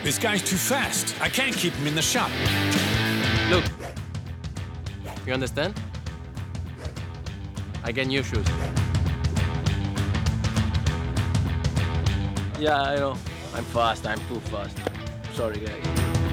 This guy's too fast. I can't keep him in the shop. Look, you understand? I get new shoes. Yeah, I know. I'm fast. I'm too fast. Sorry, guys.